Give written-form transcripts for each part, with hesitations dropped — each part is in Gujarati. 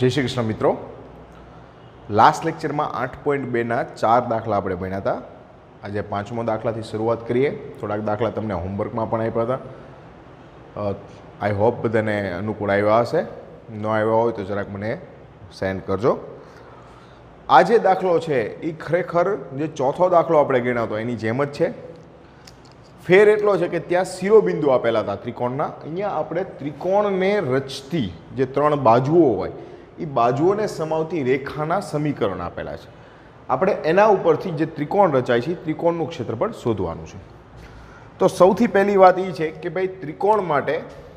जय श्री कृष्ण मित्रों। लास्ट लेक्चर में 8.2 ना 4 दाखला આપણે ભણ્યા હતા। આજે પાંચમો દાખલાથી શરૂઆત કરીએ। થોડાક દાખલા તમને હોમવર્કમાં પણ આપ્યા હતા। આઈ હોપ બધાને અનુકૂળ આવ્યા હશે। ન આવ્યા હોય તો જરાક મને સેન્ડ કરજો। આ જે દાખલો છે એ ખરેખર જે ચોથો દાખલો આપણે ગણ્યો હતો એની જેમ જ છે। ફેર એટલો છે કે ત્યાં શિરોબિંદુ આપેલા હતા ત્રિકોણના। અહીંયા આપણે ત્રિકોણને રચતી જે ત્રણ બાજુઓ હોય એ બાજુઓને સમાવતી રેખાના સમીકરણ આપેલા છે। આપણે એના ઉપરથી જે ત્રિકોણ રચાય છે ત્રિકોણનું ક્ષેત્રફળ શોધવાનું છે। તો સૌથી પહેલી વાત એ છે કે ભાઈ ત્રિકોણ માટે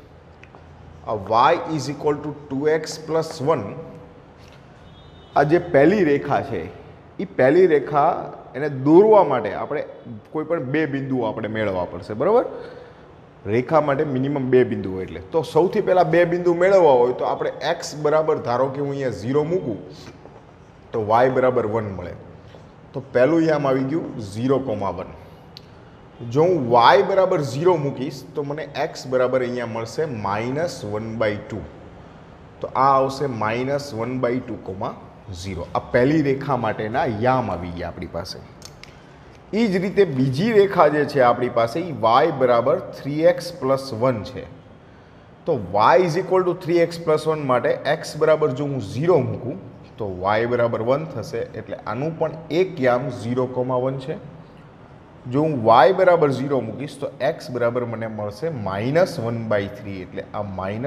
y is equal to 2x plus 1 આ જે પહેલી રેખા છે એ પહેલી રેખા એને દોરવા માટે આપણે કોઈ પણ બે બિંદુઓ આપણે મેળવવા પડશે, બરાબર। રેખા માટે મિનિમમ બે બિંદુ હોય એટલે તો સૌથી પહેલાં બે બિંદુ મેળવવા હોય તો આપણે x બરાબર ધારો કે હું અહીંયા 0 મૂકું તો y બરાબર 1 મળે। તો પહેલું અહીંયા આવી ગયું 0,1। જો હું y બરાબર 0 મૂકીશ તો મને x બરાબર અહીંયા મળશે -1/2। તો આ આવશે -1/2,0। આ પહેલી રેખા માટેના યામ આવી ગયા આપણી પાસે। એ જ રીતે બીજી રેખા જે છે આપણી પાસે એ y બરાબર 3x પ્લસ 1 છે। તો y is equal to 3x plus 1 માટે x બરાબર જો હું 0 મૂકું તો y બરાબર 1 થશે। એટલે આનું પણ એક યામ 0,1 છે। જો હું y બરાબર 0 મૂકીશ તો x બરાબર મને મળશે -1/3। એટલે આ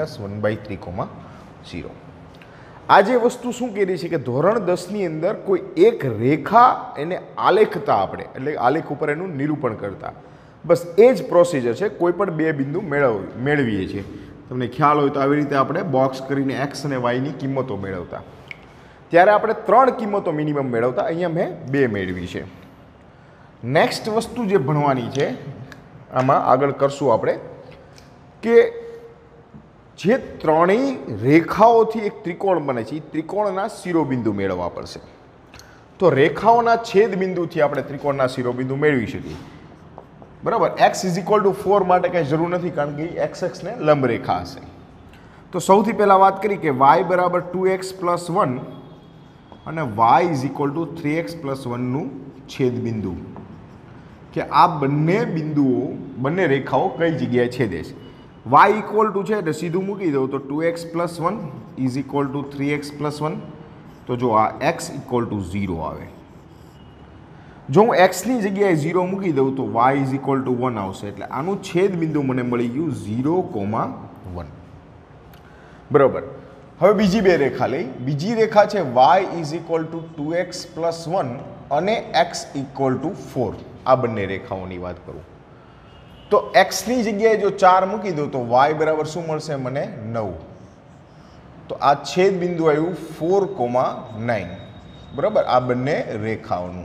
-1/3,0। આ જે વસ્તુ શું કરી છે કે ધોરણ 10ની અંદર કોઈ એક રેખા એને આલેખતા આપણે એટલે આલેખ ઉપર એનું નિરૂપણ કરતા, બસ એ જ પ્રોસિજર છે। કોઈ પણ બે બિંદુ મેળવીએ છીએ। તમને ખ્યાલ હોય તો આવી રીતે આપણે બોક્સ કરીને એક્સ અને વાયની કિંમતો મેળવતા। ત્યારે આપણે 3 કિંમતો મિનિમમ મેળવતા, અહીંયા મેં 2 મેળવી છે। નેક્સ્ટ વસ્તુ જે ભણવાની છે આમાં આગળ કરશું આપણે કે જે ત્રણેય રેખાઓથી એક ત્રિકોણ બને છે એ ત્રિકોણના શિરોબિંદુ મેળવવા પડશે। તો રેખાઓના છેદ બિંદુથી આપણે ત્રિકોણના શિરોબિંદુ મેળવી શકીએ, બરાબર। x ઇઝ ઇક્વલ ટુ 4 માટે કંઈ જરૂર નથી કારણ કે એક્સ એક્સને લંબ રેખા હશે। તો સૌથી પહેલાં વાત કરી કે y બરાબર 2x પ્લસ 1 અને y is equal to 3x plus 1નું છેદ બિંદુ કે આ બંને બિંદુઓ બંને રેખાઓ કઈ જગ્યાએ છેદે છે। y ઇક્વલ ટુ છે એટલે સીધું મૂકી દઉં તો 2x plus 1 is equal to 3x plus 1। તો જો આ x ઇક્વલ ટુ 0 આવે। જો હું xની જગ્યાએ 0 મૂકી દઉં તો y ઇઝ ઇક્વલ ટુ 1 આવશે। એટલે આનું છેદ બિંદુ મને મળી ગયું 0,1, બરાબર। હવે બીજી બે રેખા લઈ। બીજી રેખા છે y is equal to 2x plus 1 અને x ઇક્વલ ટુ 4। આ બંને રેખાઓની વાત કરું તો x ની જગ્યાએ જો 4 મૂકી દઉં તો y બરાબર શું મળશે મને 9। તો આ છેદ બિંદુ આવ્યું 4,9, બરાબર। આ બંને રેખાઓનું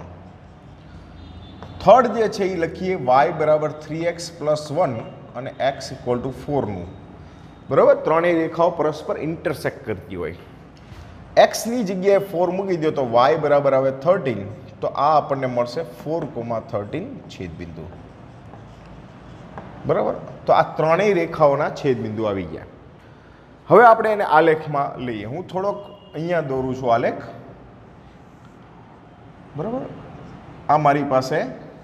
થર્ડ જે છે એ લખીએ y બરાબર 3x પ્લસ 1 અને x ઇક્વલ ટુ 4નું, બરાબર। ત્રણેય રેખાઓ પરસ્પર ઇન્ટરસેક્ટ કરતી હોય। x ની જગ્યાએ 4 મૂકી દો તો y બરાબર આવે 13। તો આ આપણને મળશે 4,13 છેદ બિંદુ, બરાબર। તો આ ત્રણેય રેખાઓના છેદ બિંદુ આવી ગયા। હવે આપણે એને આલેખમાં લઈએ। હું થોડોક અહીંયા દોરું છું આલેખ, બરાબર। આ મારી પાસે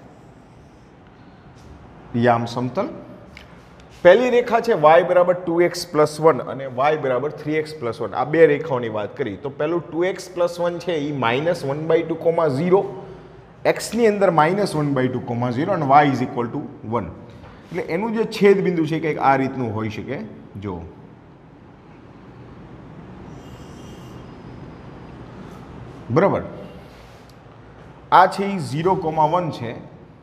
યામ સમતલ। પહેલી રેખા છે y બરાબર 2x પ્લસ 1 અને y બરાબર 3x પ્લસ 1। આ બે રેખાઓની વાત કરી તો પહેલું 2x પ્લસ 1 છે એ -1/2,0 x ની અંદર -1/2,0 અને y ઇઝ ઇક્વલ ટુ 1। એટલે એનું જે છેદ બિંદુ છે કંઈક આ રીતનું હોઈ શકે। જો બરાબર આ છે એ 0,1 છે,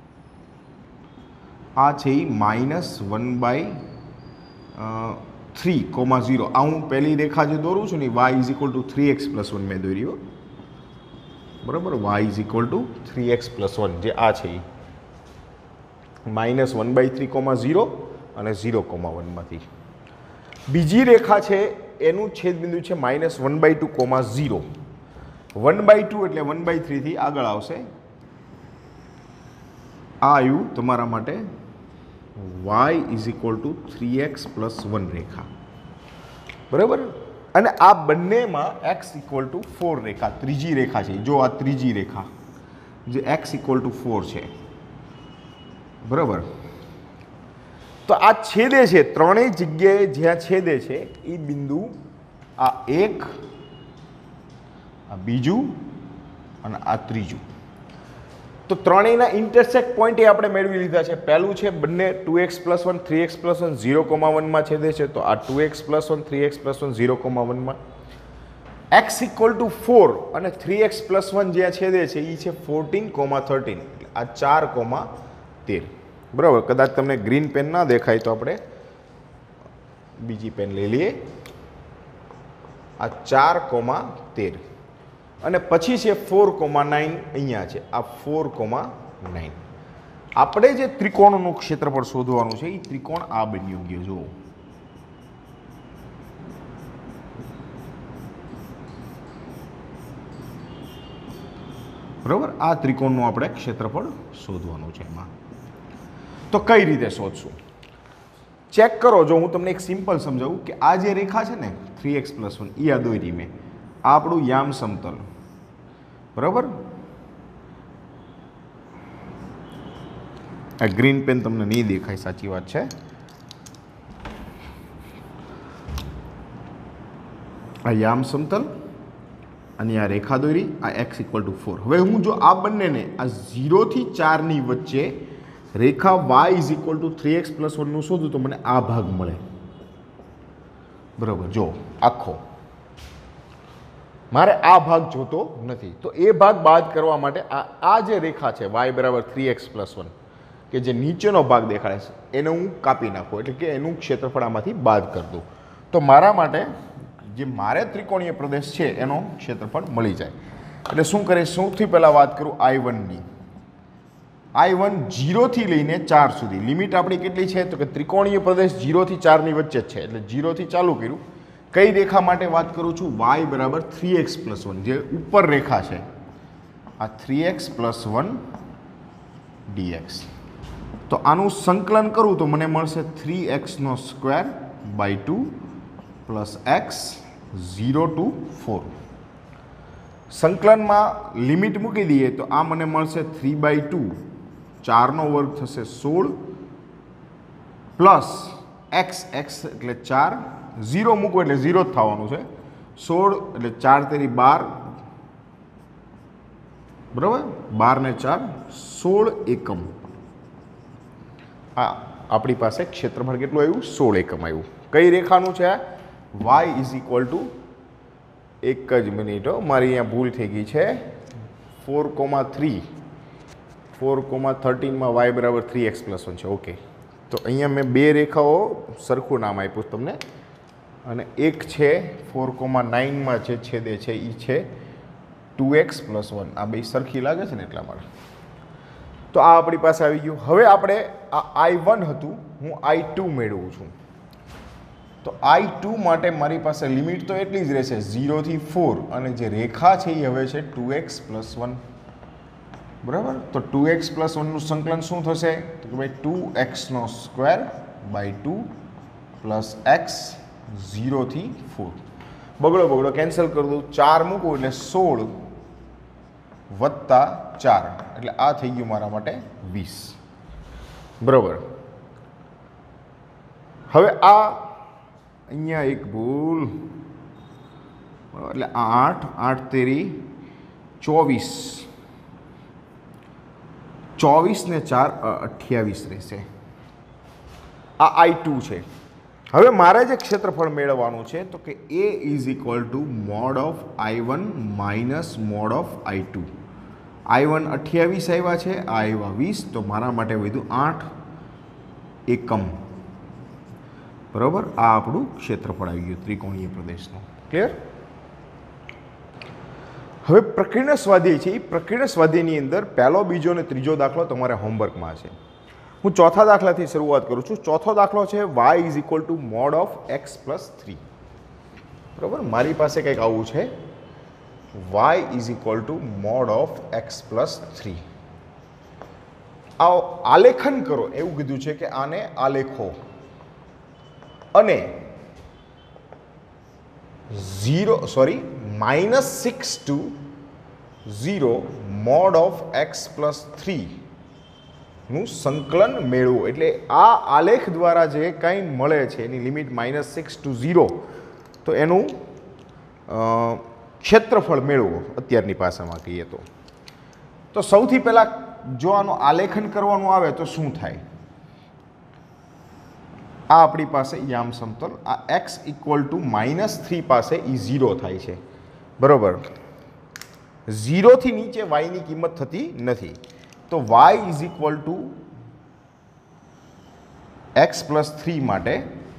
આ છે એ -1/3,0। આ હું પહેલી રેખા જે દોરું છું ને y is equal to 3x plus 1 મેં દોરી, બરાબર। y is equal to 3x plus 1 જે આ છે એ -1/3,0 અને 0,1માંથી। બીજી રેખા છે એનું છેદ બિંદુ છે -1/2,0। 1/2 એટલે 1/3 થી આગળ આવશે। આ આવ્યું તમારા માટે y is equal to 3x plus 1 રેખા, બરાબર। અને આ બંનેમાં x ઇક્વલ ટુ 4 રેખા, ત્રીજી રેખા છે. જો આ ત્રીજી રેખા જે x ઇક્વલ ટુ 4 છે, બરાબર. તો આ છેદે છે, ત્રણેય જગ્યાએ જ્યાં છેદે છે એ બિંદુ આ એક, આ બીજું અને આ ત્રીજું. તો ત્રણેયના ઇન્ટરસેક્ટ પોઈન્ટ એ આપણે મેળવી લીધા છે. પહેલું છે બંને 2x + 1 3x + 1 0,1 માં છેદે છે, તો આ 2x + 1 3x + 1 0,1 માં. x ઇક્વલ ટુ 4 અને 3x + 1 જ્યાં છેદે છે એ છે 14,13, એટલે આ 4,13. બરાબર. કદાચ તમને ગ્રીન પેન ના દેખાય તો આપણે બીજી પેન લઈ લઈએ. આ 4,13 અને પછી છે 4,9, અહીંયા છે આ 4,9. આપણે જે ત્રિકોણનું ક્ષેત્રફળ શોધવાનું છે એ ત્રિકોણ આ બન્યું ગયો. જુઓ, બરાબર. આ ત્રિકોણનું આપણે ક્ષેત્રફળ શોધવાનું છે. એમાં તો કઈ રીતે શોધશું? ચેક કરો. જો હું તમને એક સિમ્પલ સમજાવું કે આ જે રેખા છે ને 3x + 1 એ આ દોરી મેં, આ આપણું યામ સમતલ, બરાબર. આ ગ્રીન પેન તમને નહીં દેખાય, સાચી વાત છે. આ યામ સમતલ અને આ રેખા દોરી, આ x ઇક્વલ ટુ 4. હવે હું જો આ બંનેને આ 0 થી 4 ની વચ્ચે રેખા y is equal to 3x + 1 નું શોધું તો મને આ ભાગ મળે. બરાબર. જો આખો મારે આ ભાગ જોતો નથી, તો એ ભાગ બાદ કરવા માટે આ જે રેખા છે y બરાબર 3x + 1 કે જે નીચેનો ભાગ દેખાડે છે એને હું કાપી નાખું, એટલે કે એનું ક્ષેત્રફળ આમાંથી બાદ કરી દઉં. તો મારા માટે જે મારે ત્રિકોણીય પ્રદેશ છે એનો ક્ષેત્રફળ મળી જાય. એટલે શું કરે? સૌથી પહેલાં વાત કરું I1ની. I1 0 થી લઈને 4 સુધી લિમિટ આપણી કેટલી છે? તો કે ત્રિકોણીય પ્રદેશ 0 થી 4 ની વચ્ચે જ છે, એટલે 0 થી ચાલુ કર્યું. કઈ રેખા માટે વાત કરું છું? y બરાબર 3x + 1 જે ઉપર રેખા છે, આ 3x + 1 dx. તો આનું સંકલન કરું તો મને મળશે 3x² / 2 + x 0 to 4. સંકલનમાં લિમિટ મૂકી દઈએ તો આ મને મળશે 3/2, 4નો વર્ગ થશે 16 પ્લસ x એટલે 4, 0 મૂકો એટલે 0 જ થવાનું છે. 16 એટલે 4 તેરી 12, બરાબર. 12 ને 4 16 એકમ. હા, આપણી પાસે ક્ષેત્રફળ કેટલું આવ્યું? 16 એકમ આવ્યું. કઈ રેખાનું છે? y ઇઝ ઇક્વલ ટુ, એક જ મિનિટ, મારી અહીંયા ભૂલ થઈ ગઈ છે, 4,3, 4,13 y બરાબર 3x + 1 છે. ઓકે. તો અહીંયા મેં બે રેખાઓ સરખું નામ આપ્યું તમને, અને એક છે 4,9 જે છેદે છે એ છે 2x + 1. આ બે સરખી લાગે છે ને એટલા માટે. તો આ આપણી પાસે આવી ગયું. હવે આપણે આ I1 હતું, હું I2 મેળવું છું. તો I2 માટે મારી પાસે લિમિટ તો એટલી જ રહેશે 0 થી 4, અને જે રેખા છે એ હવે છે 2x + 1, બરાબર. તો 2x + 1 નું સંકલન શું થશે? તો કે ભાઈ 2x² / 2 પ્લસ x 0 થી 4. બગડો કેન્સલ કરી દઉં, 4 મૂકું એટલે 16 વત્તા 4, એટલે આ થઈ ગયું મારા માટે 20, બરાબર. હવે આ અહીંયા એક ભૂલ, એટલે 8, 8 તેરી 24, 24 ને 4 28 રહેશે. આ I2 છે. હવે મારે જે ક્ષેત્રફળ મેળવવાનું છે તો કે A is equal to mod of I1 minus mod of I2. I1 28 આવ્યા છે, આ આવ્યા 20, તો મારા માટે વધ્યું 8 એકમ, બરાબર. આ આપણું ક્ષેત્રફળ આવી ગયું ત્રિકોણીય પ્રદેશનું. ક્લિયર? હવે પ્રકીર્ણ સ્વાધ્યાય છે. એ પ્રકીર્ણ સ્વાધ્યાયની અંદર પહેલો, બીજો અને ત્રીજો દાખલો તમારે હોમવર્કમાં છે. હું ચોથા દાખલાથી શરૂઆત કરું છું. ચોથો દાખલો છે y is equal to mod of x + 3. બરાબર. મારી પાસે કંઈક આવું છે, y is equal to mod of x + 3. આલેખન કરો એવું કીધું છે કે આને આલેખો, અને -6 to 0 mod of x plus 3 નું સંકલન મેળવો. એટલે આ આલેખ દ્વારા જે કંઈ મળે છે એની લિમિટ -6 to 0, તો એનું ક્ષેત્રફળ મેળવો અત્યારની ભાષામાં કહીએ તો સૌથી પહેલાં જો આનું આલેખન કરવાનું આવે તો શું થાય? આ આપણી પાસે યામ સમતલ, આ x = -3 પાસે એ 0 થાય છે, બરાબર. 0 થી નીચે y ની કિંમત થતી નથી, તો y = x + 3 માટે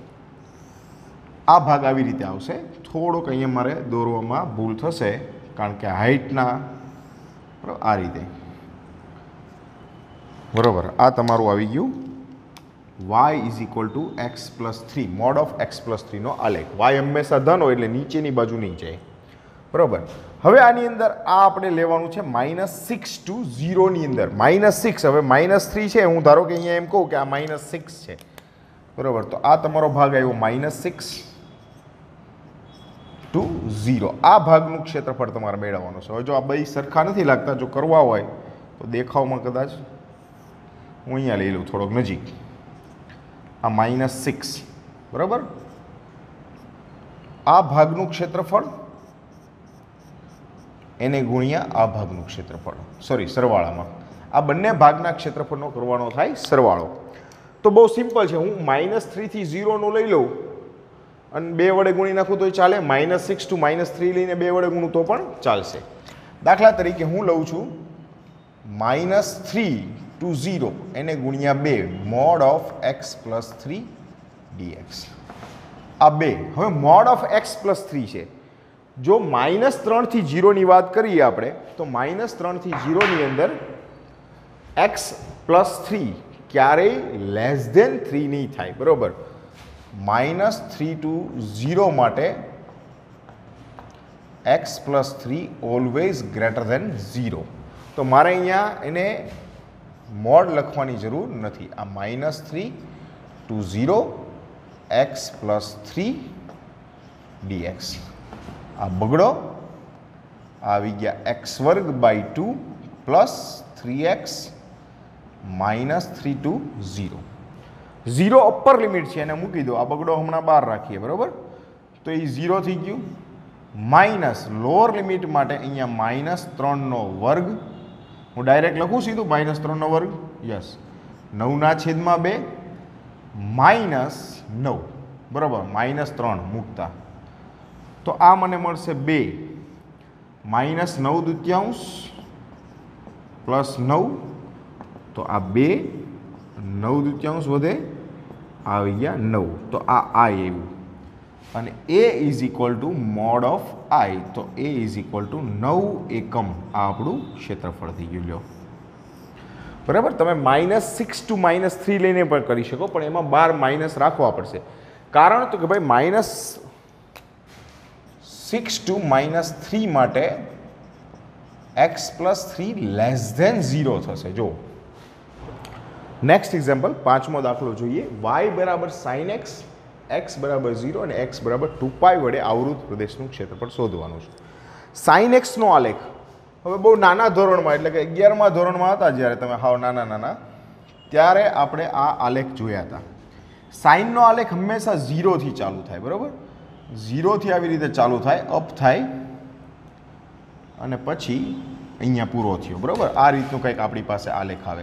આ ભાગ આવી રીતે આવશે. થોડોક અહીંયા મારે દોરવામાં ભૂલ થશે કારણ કે હાઇટના, આ રીતે, બરાબર. આ તમારું આવી ગયું y = x + 3 mod of x + 3 નો આલેખ. y હંમેશા ધન હોય એટલે નીચેની બાજુ નહીં જાય, બરાબર. હવે આની અંદર આ આપણે લેવાનું છે -6 to 0 ની અંદર. -6, હવે -3 છે, હું ધારો કે અહીંયા એમ કહું કે આ -6 છે, બરાબર. તો આ તમારો ભાગ આવ્યો -6 to 0. આ ભાગનું ક્ષેત્રફળ તમારે મેળવવાનું છે. હવે જો આ બે સરખા નથી લાગતા, જો કરવા હોય તો દેખાવમાં કદાચ હું અહીંયા લઈ લઉં થોડોક નજીક. આ -6, બરાબર. આ ભાગનું ક્ષેત્રફળ એને ગુણ્યા આ ભાગનું ક્ષેત્રફળ, સરવાળામાં આ બંને ભાગના ક્ષેત્રફળનો કરવાનો થાય સરવાળો. તો બહુ સિમ્પલ છે. હું -3 થી 0 નું લઈ લઉં અને 2 વડે ગુણી નાખું તોય ચાલે. -6 to -3 લઈને 2 વડે ગુણું તો પણ ચાલશે. દાખલા તરીકે હું લઉં છું -3 to 0 એને ગુણ્યા 2 mod of x + 3 dx. આ 2. હવે mod of x + 3 છે. જો -3 થી 0 ની વાત કરીએ આપણે, તો -3 થી 0 ની અંદર x + 3 ક્યારેય <3 નહીં થાય, બરાબર. -3 to 0 માટે x + 3 ઓલવેઝ > 0. તો મારે અહીંયા એને મોડ લખવાની જરૂર નથી. આ -3 to 0 x + 3 dx. આ બગડો આવી ગયા x² / 2 + 3x -3 to 0. 0 upper limit છે, એને મૂકી દો. આ બગડો હમણાં બહાર રાખીએ, બરાબર. તો એ 0 થઈ ગયું. માઇનસ લોઅર લિમિટ માટે અહીંયા -3² હું ડાયરેક્ટ લખું સીધું -3². યસ, 9/2 -9, બરાબર. -3 મૂકતા તો આ મને મળશે 2 -9/2 + 9, તો આ 2 9/2 વધે, આવી ગયા 9. તો આ I આવ્યું. અને A = mod of I, તો A = 9 એકમ. આ આપણું ક્ષેત્રફળ થઈ ગયું. લ્યો, બરાબર. તમે -6 to -3 લઈને પણ કરી શકો, પણ એમાં 12 માઇનસ રાખવા પડશે. કારણ તો કે ભાઈ -6 to -3 માટે x + 3 < 0 થશે. જો નેક્સ્ટ એક્ઝામ્પલ, 5મો દાખલો જોઈએ. y = sin x, x = 0 અને x = 2π વડે આવૃત પ્રદેશનું ક્ષેત્રફળ શોધવાનું છે. sin x નો આલેખ. હવે બહુ નાના ધોરણમાં, એટલે કે 11મા ધોરણમાં હતા જ્યારે તમે હાવ નાના, ત્યારે આપણે આ આલેખ જોયા હતા. સાઇનનો આલેખ હંમેશા 0 થી ચાલુ થાય, બરાબર. 0 થી આવી રીતે ચાલુ થાય, અપ થાય અને પછી અહીંયા પૂરો થયો, બરાબર. આ રીતનું કંઈક આપણી પાસે આલેખ આવે.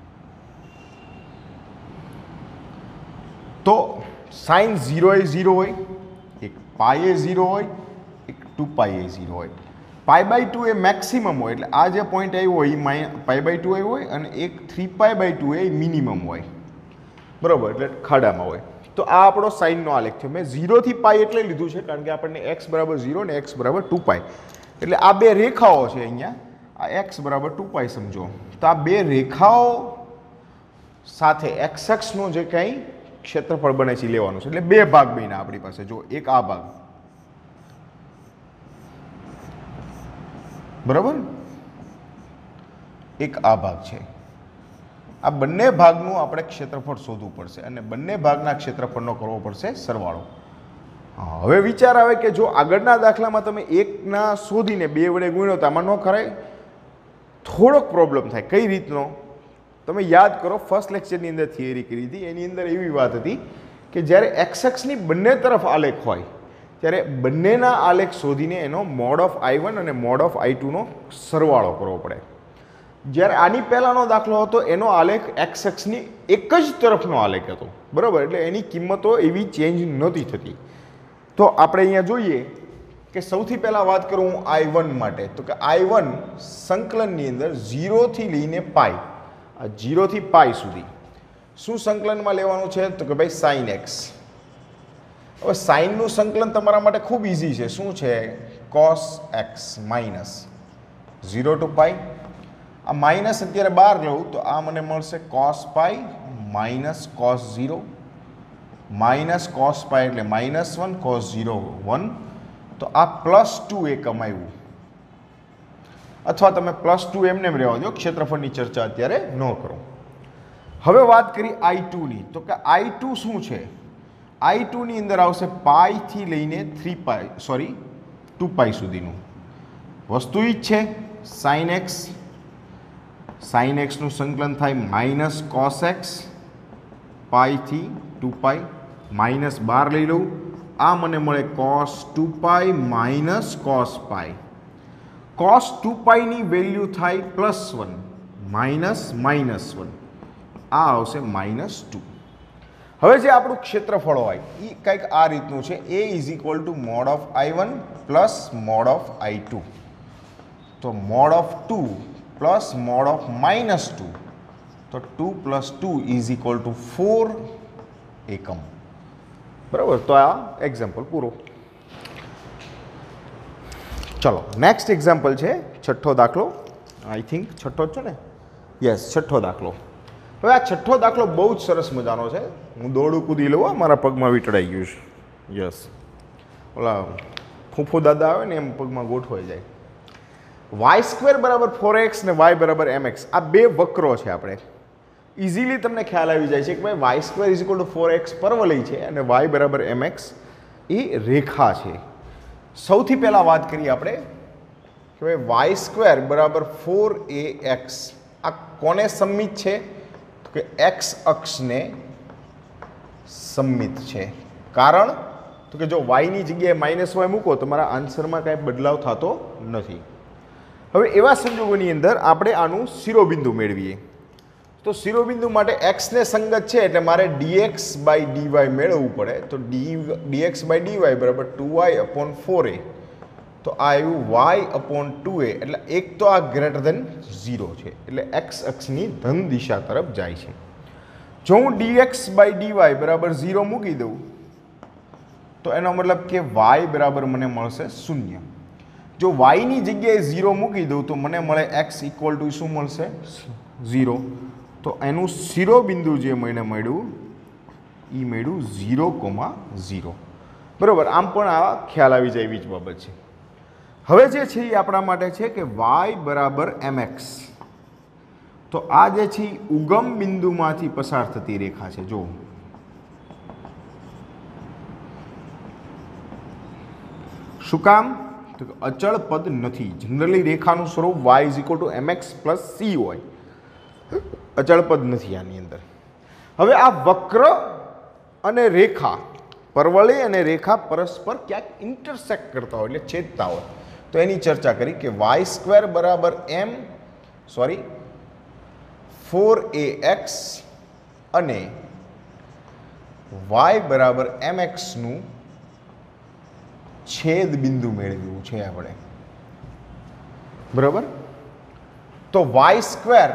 તો સાઇન 0 એ 0 હોય, એક પાઈ એ 0 હોય, એક 2π એ 0 હોય. π/2 એ મેક્સિમમ હોય, એટલે આ જે પોઈન્ટ આવ્યો હોય એ π/2 આવ્યો હોય, અને એક 3π/2 એ મિનિમમ હોય, બરાબર. એટલે ખાડામાં હોય. તો આ આપણો સાઇનનો આલેખ છે. મેં 0 થી π એટલે લીધું છે કારણ કે આપણને x = 0 અને x = 2π, એટલે આ બે રેખાઓ છે અહીંયા. આ x = 2π સમજો. તો આ બે રેખાઓ સાથે x નું જે કંઈ ક્ષેત્રફળ બને છે લેવાનું છે. એટલે બે ભાગ બન્યા આપણી પાસે. જો એક આ ભાગ, બરાબર, એક આ ભાગ છે. આ બંને ભાગનું આપણે ક્ષેત્રફળ શોધવું પડશે અને બંને ભાગના ક્ષેત્રફળનો કરવો પડશે સરવાળો. હવે વિચાર આવે કે જો આગળના દાખલામાં તમે એકના શોધીને 2 વડે ગુણ્યો તો આમાં ન ખરાય. થોડોક પ્રોબ્લેમ થાય. કઈ રીતનો? તમે યાદ કરો, ફર્સ્ટ લેક્ચરની અંદર થિયરી કરી હતી, એની અંદર એવી વાત હતી કે જ્યારે એક્સ અક્ષની બંને તરફ આલેખ હોય ત્યારે બંનેના આલેખ શોધીને એનો મોડ ઓફ I1 અને મોડ ઓફ I2 નો સરવાળો કરવો પડે. જ્યારે આની પહેલાંનો દાખલો હતો એનો આલેખ એક્સ અક્ષની એક જ તરફનો આલેખ હતો, બરાબર, એટલે એની કિંમતો એવી ચેન્જ નહોતી થતી. તો આપણે અહીંયા જોઈએ કે સૌથી પહેલાં વાત કરું હું I1 માટે, તો કે I1 સંકલનની અંદર 0 થી લઈને પાઈ, આ 0 થી પાઈ સુધી શું સંકલનમાં લેવાનું છે? તો કે ભાઈ સાઇન એક્સ. હવે સાઇનનું સંકલન તમારા માટે ખૂબ ઇઝી છે. શું છે? Cos x minus 0 to pi. આ માઇનસ અત્યારે બહાર લઉં તો આ મને મળશે cos pi minus cos 0, minus cos pi એટલે -1, કોસ 0 1. તો આ +2 એકમ આવ્યું, અથવા તમે +2 એમને એમ રહેવા દો, ક્ષેત્રફળની ચર્ચા અત્યારે ન કરો. હવે વાત કરી I2ની, તો કે I2 શું છે? I2 ની અંદર આવશે પાઈ થી લઈને 3 પાઈ, સોરી 2 પાઈ સુધીનું વસ્તુ જ છે. સાઇન એક્સ, સાઇન એક્સનું સંકલન થાય માઇનસ કોસ એક્સ, પાઈ થી 2 પાઈ, માઇનસ 12 લઈ લઉં, આ મને મળે cos 2 pi minus cos pi. Cos 2 પાઈની વેલ્યુ થાય +1 માઇનસ -1, આ આવશે -2. હવે જે આપણું ક્ષેત્રફળ હોય એ કંઈક આ રીતનું છે. A = mod of I1 plus mod of I2. તો mod of 2 plus mod of -2, તો 2 + 2 = 4 એકમ. બરાબર. તો આ એક્ઝામ્પલ પૂરો. ચલો નેક્સ્ટ એક્ઝામ્પલ છે છઠ્ઠો દાખલો. આઈ થિંક છઠ્ઠો જ છે ને? યસ, છઠ્ઠો દાખલો. હવે આ છઠ્ઠો દાખલો બહુ જ સરસ મજાનો છે. હું દોડું કૂદી લઉં, મારા પગમાં વીંટળાઈ ગયું છે. યસ, ઓલા ફૂફુ દાદા આવે ને એમ પગમાં ગોઠવાઈ જાય. y² = 4x ને y = mx, આ બે વક્રો છે. આપણે ઇઝીલી તમને ખ્યાલ આવી જાય છે કે ભાઈ y² = 4x પરવલય છે અને y = mx એ રેખા છે. સૌથી પહેલાં વાત કરીએ આપણે કે ભાઈ y² = 4ax આ કોને સમમિત છે? તો કે x અક્ષને સમમિત છે. કારણ તો કે જો y ની જગ્યાએ -y મૂકો તમારા આન્સરમાં કાંઈ બદલાવ થતો નથી. હવે એવા સંજોગોની અંદર આપણે આનું શિરોબિંદુ મેળવીએ. તો શિરોબિંદુ માટે x ને સંગત છે એટલે મારે dx/dy મેળવવું પડે. તો dx/dy = 2y/4a. તો આ આવ્યું y/2a, એટલે એક તો આ > 0 છે, એટલે x અક્ષની ધન દિશા તરફ જાય છે. જો હું dx/dy = 0 મૂકી દઉં તો એનો મતલબ કે y બરાબર મને મળશે 0. જો y ની જગ્યાએ 0 મૂકી દઉં તો મને મળે x = શું મળશે? 0. તો એનું શિરોબિંદુ જે મને મળ્યું એ મળ્યું 0,0. બરાબર. આમ પણ આ ખ્યાલ આવી જાય એવી જ બાબત છે. હવે જે છે એ આપણા માટે છે કે y = mx. તો આ જે છે એ ઉગમ બિંદુમાંથી પસાર થતી રેખા છે. જો શું કામ? તો અચળ પદ નથી. જનરલી રેખાનું સ્વરૂપ y = mx + c હોય, અચળ પદ નથી આની અંદર. હવે આ વક્ર અને રેખા, પરવલય અને રેખા પરસ્પર ક્યાંક ઇન્ટરસેક્ટ કરતા હોય એટલે છેદતા હોય, તો એની ચર્ચા કરી કે y² = 4ax અને y = mx નું છેદ બિંદુ મેળવ્યું છે આપણે. બરાબર. તો y²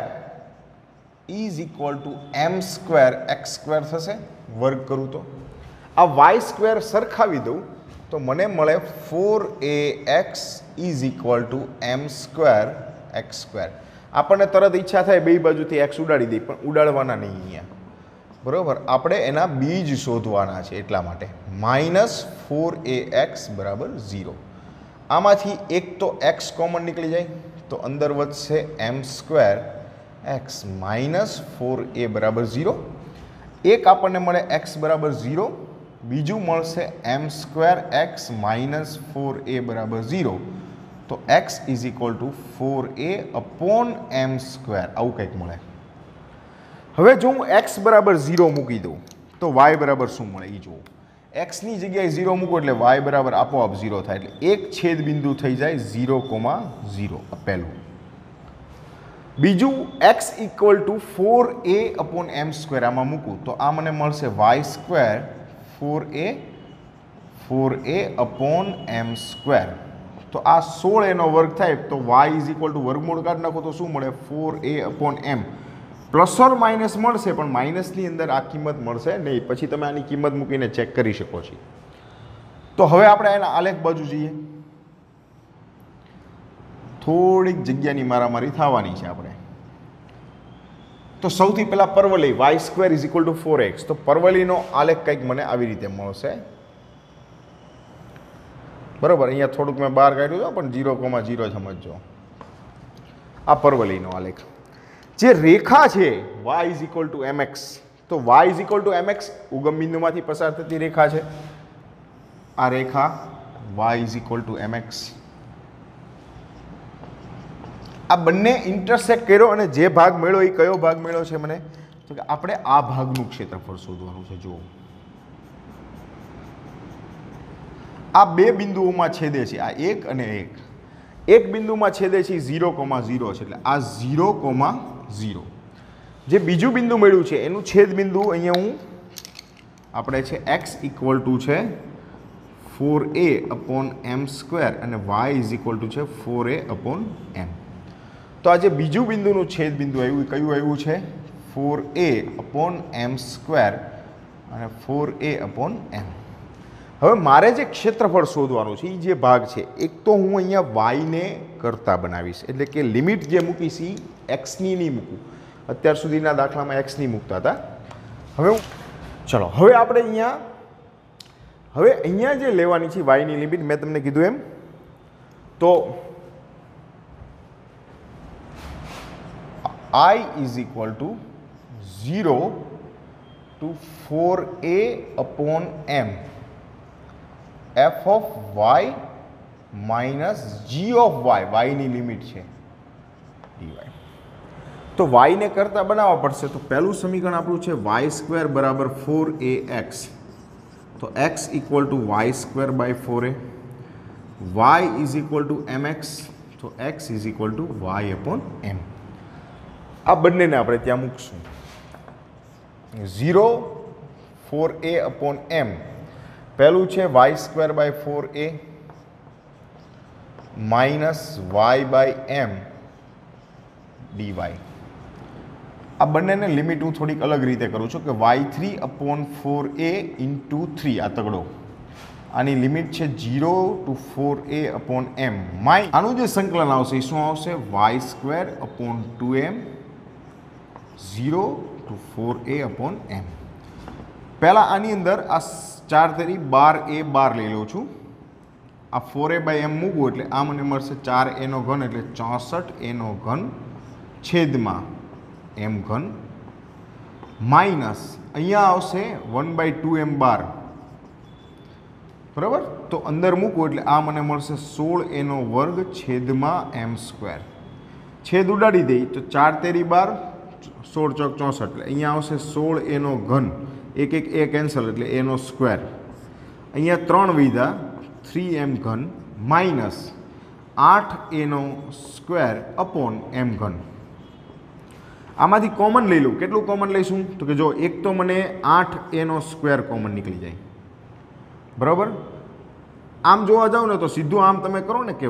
= m² x² થશે, વર્ગ કરું તો આ y² સરખાવી દઉં તો મને મળે 4ax = m² x². આપણને તરત ઈચ્છા થાય બે બાજુથી x ઉડાડી દઈ, પણ ઉડાડવાના નહીં અહીંયા. બરાબર. આપણે એના બીજ શોધવાના છે, એટલા માટે -4ax = 0. આમાંથી એક તો x કોમન નીકળી જાય તો અંદર વધશે m² x -4a = 0. એક આપણને મળે x = 0 બીજું મળશે m²x - 4a બરાબર 0. તો x is equal to 4a upon m², આવું કંઈક મળે. હવે જો હું x બરાબર 0 મૂકી દઉં તો y બરાબર શું મળે એ જુઓ. એક્સની જગ્યાએ 0 મૂકો એટલે y બરાબર આપોઆપ 0 થાય, એટલે એક છેદ બિંદુ થઈ જાય 0,0. પહેલું. બીજું x equal to 4a upon m², આમાં મૂકું તો આ મને મળશે y² 4a અપોન m². તો આ 16 એનો વર્ગ થાય તો y ઇઝ ઇક્વલ ટુ વર્ગમૂળ કાઢી નાખો તો શું મળે 4a upon m. Plus or minus મળશે પણ માઇનસની અંદર આ કિંમત મળશે નહીં. પછી તમે આની કિંમત મૂકીને ચેક કરી શકો છો. તો હવે આપણે એના આલેખ બાજુ જઈએ. થોડીક જગ્યાની મારામારી થવાની છે આપણે. તો સૌથી પહેલાં પરવલય y² is equal two 4x. તો પરવલયનો આલેખ કંઈક મને આવી રીતે મળશે. બરાબર, અહીંયા થોડુંક મેં બહાર કાઢ્યું છે પણ 0,0 સમજજો. આ પરવલયનો આલેખ. જે રેખા છે y is equal to mx, તો y is equal to mx ઉગમ બિંદુમાંથી પસાર થતી રેખા છે. આ રેખા y is equal to mx. આ બંને ઇન્ટરસેક્ટ કર્યો અને જે ભાગ મળ્યો એ કયો ભાગ મળ્યો છે મને? તો કે આપણે આ ભાગનું ક્ષેત્રફળ શોધવાનું છે. જુઓ, આ બે બિંદુઓમાં છેદે છે, આ એક અને એક બિંદુમાં છેદે છે 0,0 છે, એટલે આ 0,0. જે બીજું બિંદુ મળ્યું છે એનું છેદ બિંદુ અહીંયા હું આપણે છે x ઇક્વલ ટુ છે 4a અપોન m² અને y ઇઝ ઇક્વલ ટુ છે 4a અપોન m. તો આ જે બીજું બિંદુનું છેદ બિંદુ આવ્યું કયું આવ્યું છે 4a અપોન m² અને 4a અપોન m. હવે મારે જે ક્ષેત્રફળ શોધવાનું છે એ જે ભાગ છે એક તો હું અહીંયા yને કરતા બનાવીશ, એટલે કે લિમિટ જે મૂકીશ એ એક્સની નહીં મૂકું. અત્યાર સુધીના દાખલામાં એક્સની મૂકતા હતા. હવે ચલો હવે આપણે અહીંયા જે લેવાની છે yની લિમિટ મેં તમને કીધું એમ, તો I is equal to 0 to 4a upon m f of y minus g of y ની લિમિટ છે dy. તો y ને કરતા બનાવવા પડશે. તો પહેલું સમીકરણ આપણું છે y² બરાબર 4ax. તો x equal to y² by 4a. y is equal to mx. તો x is equal to y upon m. આ બંનેને આપણે ત્યાં મૂકશું. 0 4a અપોન m. પહેલું છે y² by 4a minus y by m dy. આ બંનેને લિમિટ હું થોડીક અલગ રીતે કરું છું કે y3 અપોન 4a ઇન્ટુ 3 આ તગડો, આની લિમિટ છે 0 to 4a અપોન m. આનું જે સંકલન આવશે એ શું આવશે y² upon 2m 0 to 4a upon m. પહેલાં આની અંદર આ 4 તેરી 12a 12 લઈ લઉં છું. આ 4a બાય m મૂકવું એટલે આ મને મળશે 4a નો ઘન એટલે 64a નો ઘન છેદમાં m ઘન માઇનસ અહીંયા આવશે 1/2m 12. બરાબર, તો અંદર મૂકવું એટલે આ મને મળશે 16a નો વર્ગ છેદમાં m². છેદ ઉડાડી દઈ તો 4 તેરી 12 16 ચોક 64 એટલે અહીંયા આવશે 16a નો ઘન, એક એક એ કેન્સલ એટલે a નો સ્ક્વેર. અહીંયા 3 વિધા 3m ઘન માઇનસ 8a નો સ્ક્વેર અપોન m ઘન. આમાંથી કોમન લઈ લઉં. કેટલું કોમન લઈશું? તો કે જો એક તો મને 8a નો સ્ક્વેર કોમન નીકળી જાય. બરાબર, આમ જોવા જાવ ને તો સીધું આમ તમે કરો ને કે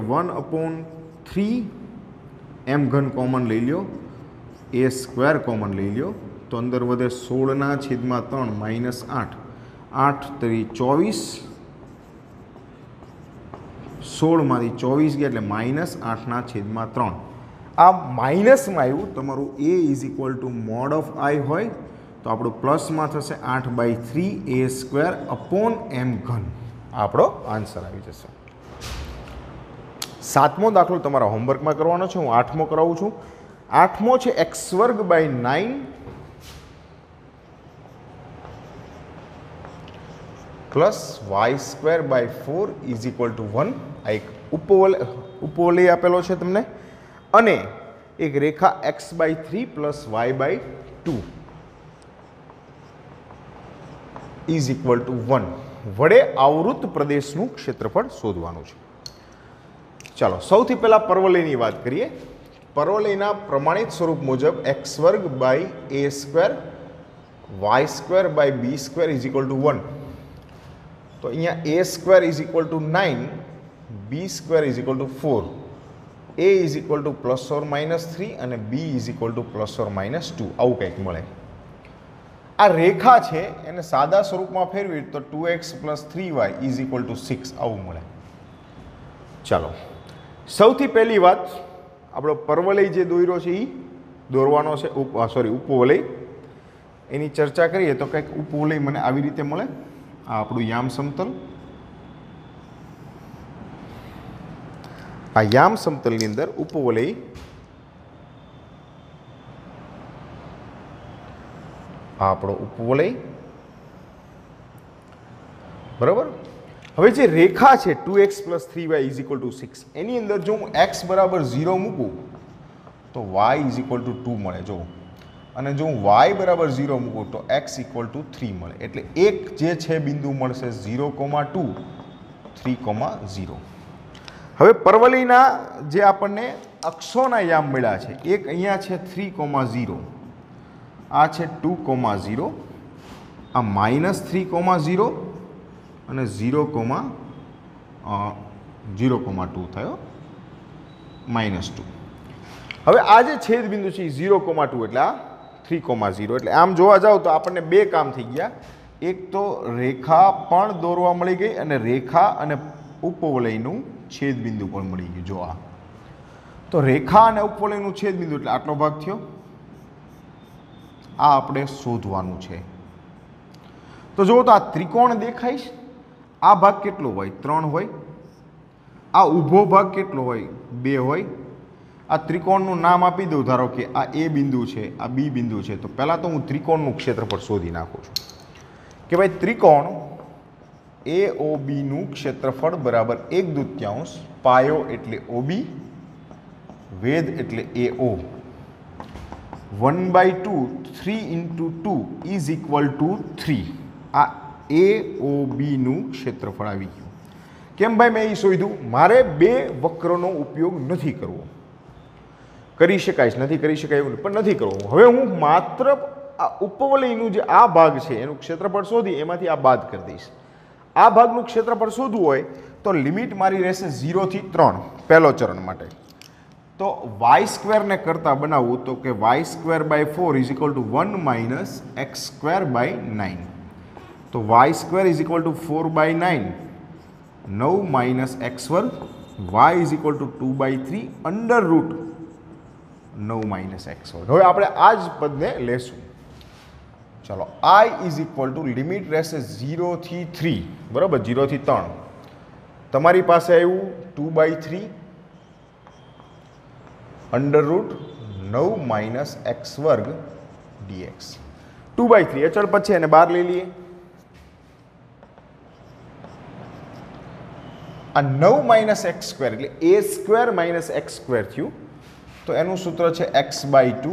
1/3 m ઘન કોમન લઈ લ્યો, a સ્ક્વેર કોમન લઈ લ્યો તો અંદર વધે 16/3 માઇનસ 8. 8 તરી 24, 16માંથી 24 ગયા એટલે માઇનસ 8/3. આ માઇનસમાં આવ્યું તમારું a is equal to mod of i હોય તો આપણું પ્લસમાં થશે 8/3 a સ્ક્વેર અપોન m ઘન. આપણો આન્સર આવી જશે. 7મો દાખલો તમારા હોમવર્કમાં કરવાનો છે, હું 8મો કરાવું છું. 8મો છે x² by 9 plus y²/4 is equal to 1. આ એક ઉપવલય આપેલો છે તમને, અને એક રેખા x/3 plus y/2 is equal to 1 વડે આવૃત પ્રદેશનું ક્ષેત્રફળ શોધવાનું છે. ચાલો સૌથી પહેલા પરવલયની વાત કરીએ. પરવલયના પ્રમાણિત સ્વરૂપ મુજબ x²/a²y²/b² ઇઝ ઇક્વલ ટુ 1. તો અહીંયા a² is equal to 9, b² is equal to 4, a is equal to ±3 અને b ઇઝ ઇક્વલ ટુ ±2 આવું કંઈક મળે. આ રેખા છે એને સાદા સ્વરૂપમાં ફેરવી તો 2x + 3y is equal two 6 આવું મળે. ચાલો સૌથી પહેલી વાત, આપણો પરવલય જે દોર્યો છે એ દોરવાનો છે, ઉપવલય, એની ચર્ચા કરીએ તો કંઈક ઉપવલય મને આવી રીતે મળે. આ આપણું યામ સમતલ, આ યામ સમતલની અંદર ઉપવલય આ આપણો ઉપવલય, બરાબર. હવે જે રેખા છે 2x + 3y is equal two 6, એની અંદર જો હું x બરાબર 0 મૂકું તો y ઇઝ ઇક્વલ ટુ 2 મળે જો, અને જો હું y બરાબર 0 મૂકું તો x ઇક્વલ ટુ 3 મળે. એટલે એક જે છે બિંદુ મળશે 0,2, 3,0. હવે પરવલયના જે આપણને અક્ષોના યામ મળ્યા છે, એક અહીંયા છે 3,0, આ છે 2,0, આ -3,0 અને 0,2 થયો -2. હવે આ જે છેદ બિંદુ છે એ 0,2 એટલે આ 3,0. એટલે આમ જોવા જાવ તો આપણને બે કામ થઈ ગયા. એક તો રેખા પણ દોરવા મળી ગઈ અને રેખા અને ઉપવલયનું છેદ બિંદુ પણ મળી ગયું. જો આ તો રેખા અને ઉપવલયનું છેદ બિંદુ એટલે આટલો ભાગ થયો. આ આપણે શોધવાનું છે. તો જુઓ તો આ ત્રિકોણ દેખાય છે, આ ભાગ કેટલો હોય? 3 હોય. આ ઊભો ભાગ કેટલો હોય? 2 હોય. આ ત્રિકોણનું નામ આપી દઉં, ધારો કે આ એ બિંદુ છે, આ બી બિંદુ છે. તો પહેલાં તો હું ત્રિકોણનું ક્ષેત્રફળ શોધી નાખું છું કે ભાઈ ત્રિકોણ AOB નું ક્ષેત્રફળ બરાબર 1/2 પાયો એટલે OB, વેધ એટલે AO, 1/2 3 × 2 ઇઝ ઇક્વલ ટુ 3. આ AOB નું ક્ષેત્રફળ આવી ગયું. કેમ ભાઈ મેં એ શોધ્યું? મારે બે વક્રનો ઉપયોગ નથી કરવો. કરી શકાય છે, નથી કરી શકાય એવું પણ નથી કરવું. હવે હું માત્ર આ ઉપવલયનું જે આ ભાગ છે એનું ક્ષેત્રફળ શોધી એમાંથી આ બાદ કરી દઈશ. આ ભાગનું ક્ષેત્રફળ શોધવું હોય તો લિમિટ મારી રહેશે 0 થી 3 પહેલો ચરણ માટે. તો y² ને કરતા બનાવવું તો કે y²/4 is equal to 1 - x²/9. તો y² is equal to 4/9, 9 - x², y is equal to 2/3 √9 - x². હવે આપણે આ જ પદને લેશું. ચાલો I is equal to limit રહેશે 0 થી 3, બરાબર, 0 થી 3. તમારી પાસે આવ્યું 2/3 √9 - x² dx. 2/3 અચળ પદ છે એને બહાર લઈ લઈએ. આ 9 - x² એટલે a² - x² થયું. તો એનું સૂત્ર છે x/2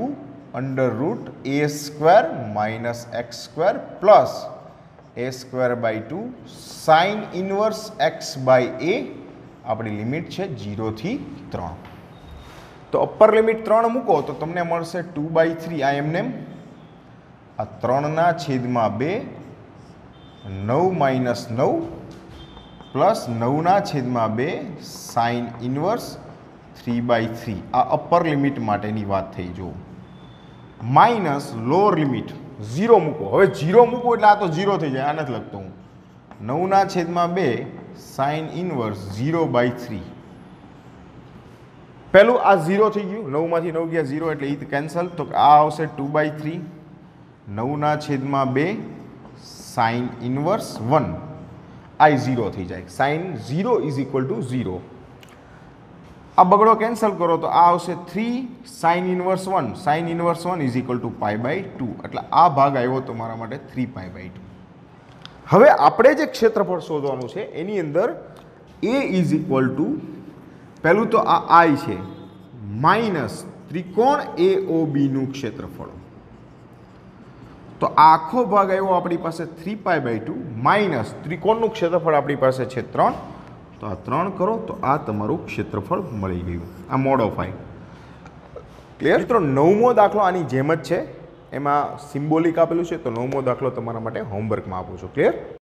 √a² - x² plus a²/2 sin inverse x/a. આપણી લિમિટ છે 0 થી 3. તો અપર લિમિટ 3 મૂકો તો તમને મળશે 2/3. આ એમને આ 3/2 9 - 9 પ્લસ 9/2 સાઇન ઇન્વર્સ 3/3. આ અપર લિમિટ માટેની વાત થઈ. જો માઇનસ લોઅર લિમિટ 0 મૂકો. હવે 0 મૂકો એટલે આ તો 0 થઈ જાય, આ નથી લખતો હું. 9/2 સાઇન ઇન્વર્સ 0/3. પહેલું આ 0 થઈ ગયું, 9 માંથી 9 ગયા 0 એટલે એ કેન્સલ. તો આ આવશે 2/3 9/2 સાઇન ઇન્વર્સ 1. આ 0 થઈ જાય. Sine 0 is equal to 0. આ બગડો કેન્સલ કરો તો આ આવશે 3 sine inverse 1. Sine inverse 1 is equal to π/2. એટલે આ ભાગ આવ્યો તમારા માટે 3π/2. હવે આપણે જે ક્ષેત્રફળ શોધવાનું છે એની અંદર એ ઇઝ ઇક્વલ ટુ પહેલું તો આ આઈ છે માઇનસ ત્રિકોણ AOBનું ક્ષેત્રફળ. તો આ આખો ભાગ આવ્યો આપણી પાસે 3π/2 માઇનસ ત્રિકોણનું ક્ષેત્રફળ આપણી પાસે છે 3. તો આ 3 કરો તો આ તમારું ક્ષેત્રફળ મળી ગયું. આ મોડ ઓફ આઈ. ક્લિયર? મિત્રો 9મો દાખલો આની જેમ જ છે, એમાં સિમ્બોલિક આપેલું છે, તો 9મો દાખલો તમારા માટે હોમવર્કમાં આપું છું. ક્લિયર?